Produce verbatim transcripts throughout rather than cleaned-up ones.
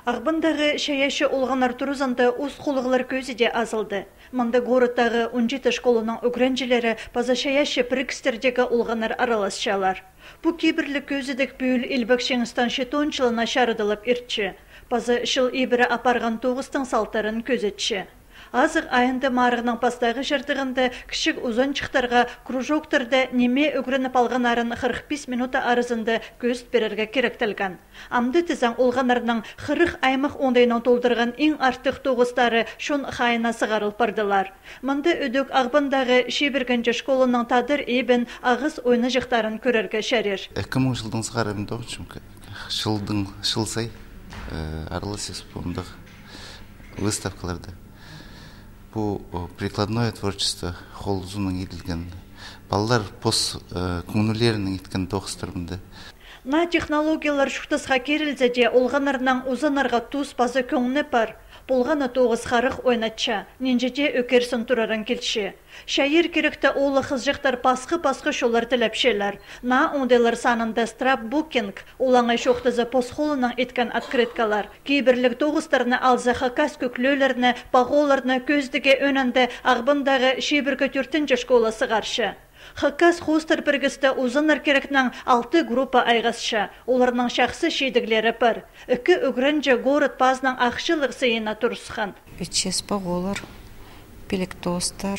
Ағбындағы шаяшы олғанар тұрузанды ұз қолығылар көзі де азылды. Мында ғорыттағы он жеті школының өкренжілері паза шаяшы пірікістердегі олғанар араласшалар. Бұ кейбірлік көзідік бүйіл илбік шеңістан шетончылына шарыдылып иртші. Паза шыл ебірі апарған тоғыстың салтарын көзетші. Азық айынды марығының пастағы жырдығында кішік ұзын чықтарға кружоктарды неме өкірініп алғанарын қырық бес минута арызында көз берерге керектілген. Амды тізің олғанарының қырық аймық ондайынан толдырған ең артық тоғыстары шон қайына сығарыл бардылар. Мұнды өдік ағбындағы шебіргінші школының тадыр ебін ағыз ойны жықтарын көрерге шәрер. екі мың жылдың сығарымды жылдың жылсай аралас еспомдық выставкаларды. Бұл прикладное творчество қолызуның еділген. Балалар пос көңілерінің еткен тоқыстырымды. На технологиялар шуқтысға керілді де олғанарынан ұзанарға туыс базы көңіні бар. Болғаны тоғыз қарық ойнатша, ненжеде өкерсін тұрарын келші. Шайыр керекті олы қызжықтар пасқы-пасқы шолар тілепшелер. На ондайлар санында страп-букинг, олаңай шоқтызы посқолының еткен открыткалар. Кейбірлік тоғыстарыны алзы қақас көклөлеріні, бағоларыны көздіге өнінді ағбындағы шебіргі түртінші школасы қаршы. Хакас хостар біргісті ұзыныр керекнің алты группа айғасша, оларының шақсы шейдіглері бір. Үкі үгірінжі ғорыт базының ақшылық сейіна тұрысқан. Үтшес бағолар, пелектостар,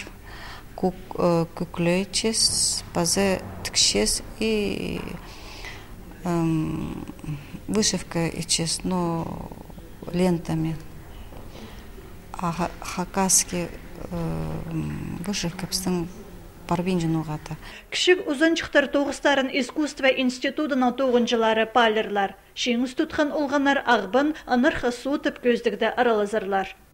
күклейчес, базы тікшес и вышивка ичес, но лентами. А хакаски вышивка біздің Парбинжин оғаты. Кішік ұзынчықтар тоғыстарын искусство институтының тоғынжылары палерлар. Шеңіз тұтқан олғанар ағбын анырқы суытып көздігді аралазырлар.